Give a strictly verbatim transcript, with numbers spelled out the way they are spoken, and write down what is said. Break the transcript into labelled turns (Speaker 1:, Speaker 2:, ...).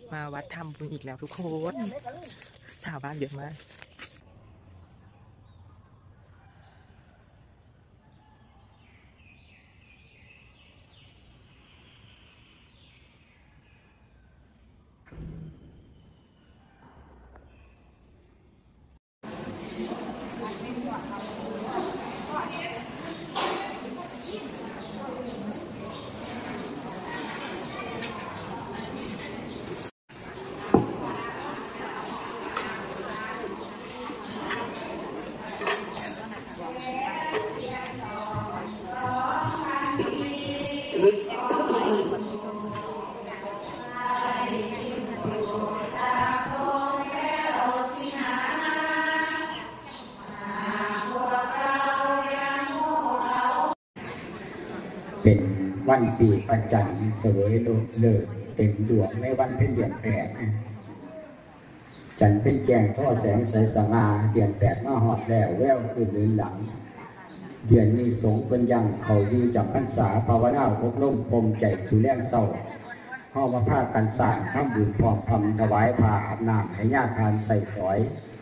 Speaker 1: มาวัดทำบุญอีกแล้วทุกคนชาวบ้านเยอะมาก
Speaker 2: เป็นวันปีประจันทร์เสวยโลกเลิศเต็มดวงในวันเพ็ญเดือนแปดจันทร์เป็นแกงท่อแสงใสสง่าเดือนแปดมาหอดแล้วแววคืนลื่นหลังเดือนนี้สงเป็นยังเขาอยู่จำพรรษาภาวนาพกล่มพรมใจสุแรงเศร้าห้อมาผ้ากันสร้างทำบุญพร้อมทำถวายผ้าอาบน้ำให้ญาติทานใส่สอย